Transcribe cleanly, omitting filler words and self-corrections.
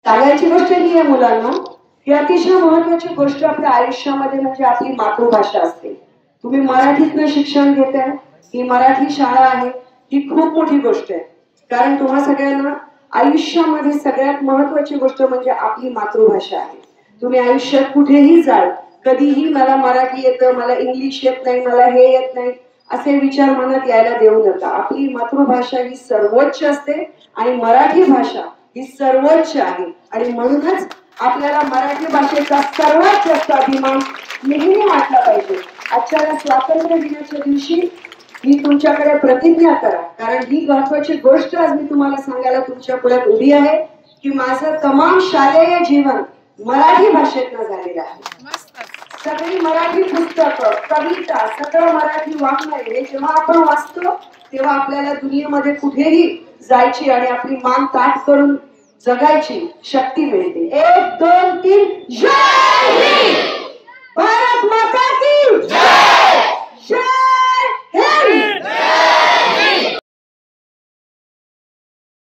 सांगायची गोष्ट ही आहे मुलांना की अतिशय महत्वाची गोष्ट आपल्या आयुष्यामध्ये म्हणजे आपली मातृभाषा असते. तुम्ही मराठीतनं शिक्षण घेताय, ही मराठी शाळा आहे, ही खूप मोठी गोष्ट आहे. कारण तुम्हा सगळ्यांना आयुष्यामध्ये सगळ्यात महत्वाची गोष्ट म्हणजे आपली मातृभाषा आहे. तुम्ही आयुष्यात कुठेही जाल, कधीही मला मराठी येतं, मला इंग्लिश येत नाही, मला हे येत नाही असे विचार मनात यायला देऊ नका. आपली मातृभाषा ही सर्वोच्च असते आणि मराठी भाषा ही सर्वोच्च आहे आणि म्हणूनच आपल्याला मराठी भाषेचा सर्वात जास्त अभिमान नेहमी वाटला पाहिजे. आजच्या स्वातंत्र्य दिनाच्या दिवशी मी तुमच्याकडे प्रतिज्ञा करा, कारण ही महत्वाची गोष्ट आज मी तुम्हाला सांगायला तुमच्या पुढ्यात उभी आहे की माझं तमाम शालेय जीवन मराठी भाषेतनं झालेलं आहे. सगळी मराठी पुस्तकं, कविता, सगळं मराठी वाङ्मय हे जेव्हा आपण वाचतो तेव्हा आपल्याला दुनियेमध्ये कुठेही जायची आणि आपली मान ताठ करून जगायची शक्ती मिळते. 1 2 3